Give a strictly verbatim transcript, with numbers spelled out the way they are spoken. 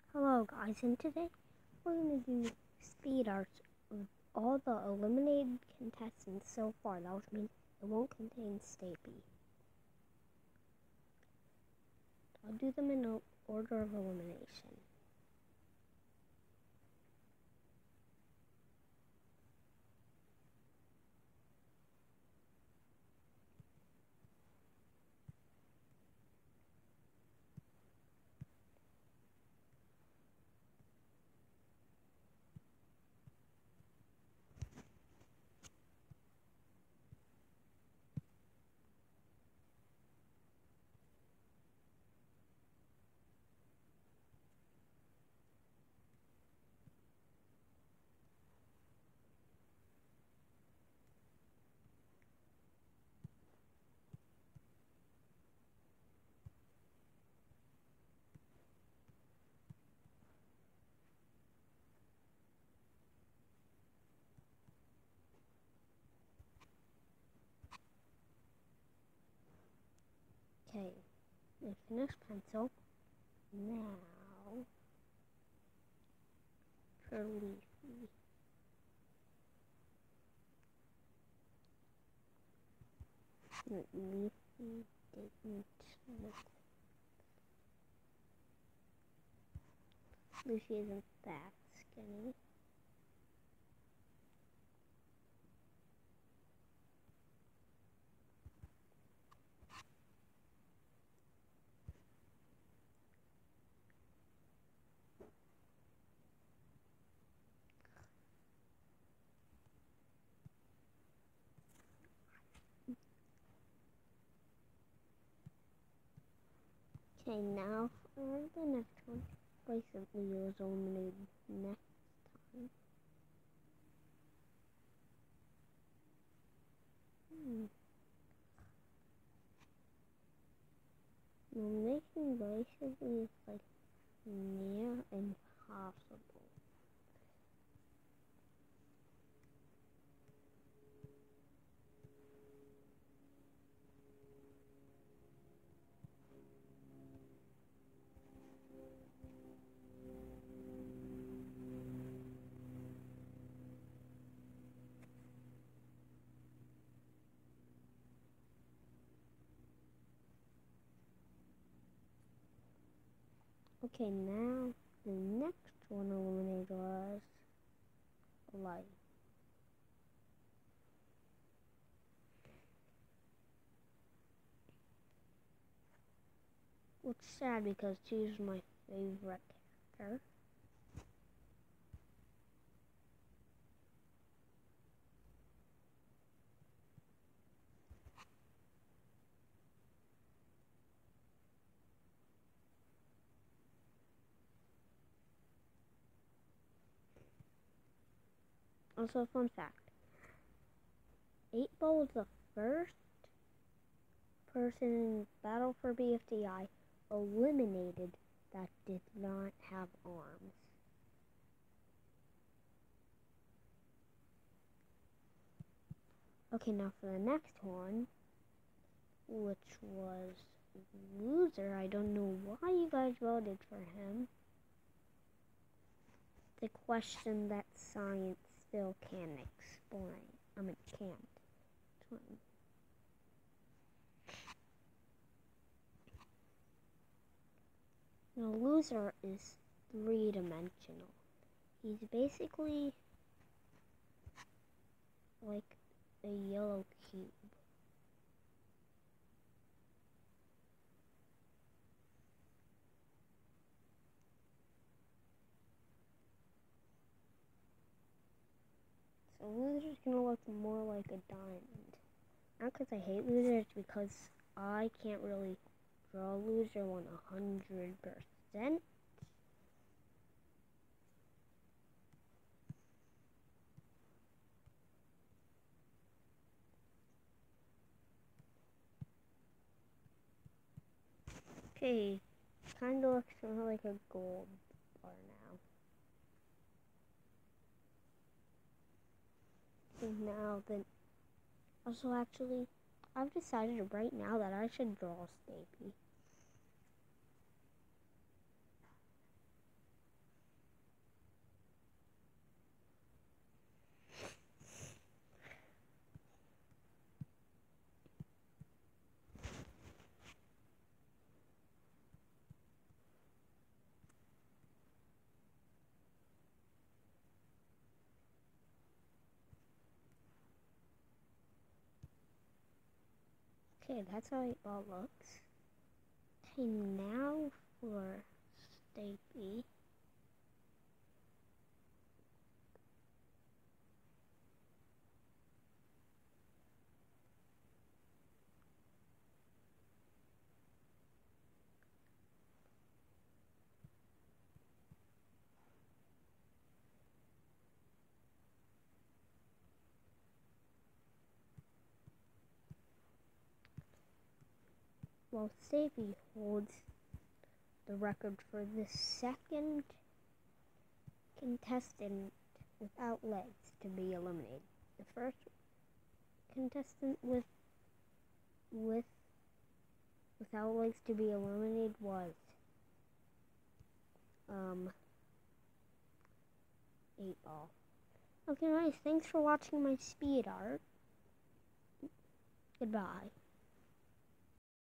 Hello guys, and today we're going to do speed arts of all the eliminated contestants so far. That would mean it won't contain Stapy. I'll do them in order of elimination. Okay, I finished pencil. Now for Leafy. Leafy didn't look. Lucy isn't that skinny. Okay, now for the next one. Recently was eliminated next time. Hmm. Elimination basically is like near impossible. Okay, now the next one eliminated was Light. Which is sad because she's my favorite character. Also, fun fact. eight Ball was the first person in Battle for B F D I eliminated that did not have arms. Okay, now for the next one, which was Loser. I don't know why you guys voted for him. The question that science still can't explain. I mean, can't. Now, Loser is three-dimensional. He's basically like a yellow cube. So Loser's gonna look more like a diamond. Not because I hate Loser, it's because I can't really draw Loser one hundred percent. Okay, kind of looks more like a gold bar now. And now then, also actually, I've decided right now that I should draw Stapy. Okay, that's how eight ball looks. Okay, now for state B. Well, Stevie holds the record for the second contestant without legs to be eliminated. The first contestant with with without legs to be eliminated was um eight ball. Okay, nice. Thanks for watching my speed art. Goodbye.